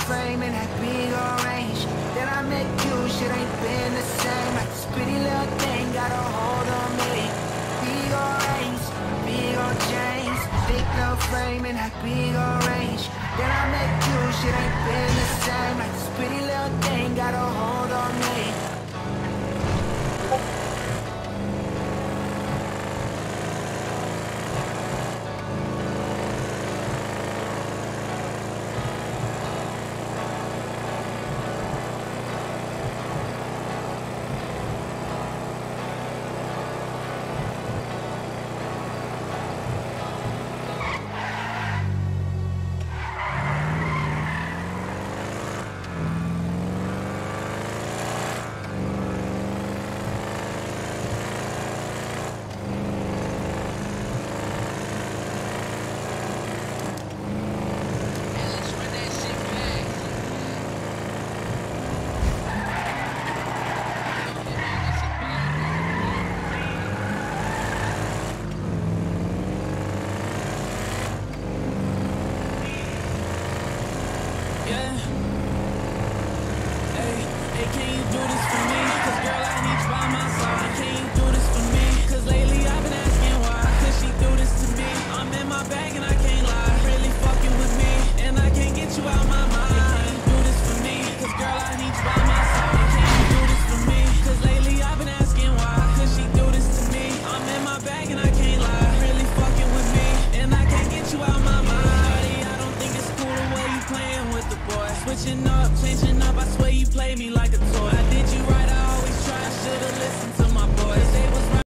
frame and that big old range. Then I met you, shit ain't been the same. Like this pretty little thing got a hold on me. Big old rings, big old chains, thick little frame and that big old range. Then I met you, shit ain't been the same. Like this pretty little thing got a hold on me. Switching up, changing up, I swear you play me like a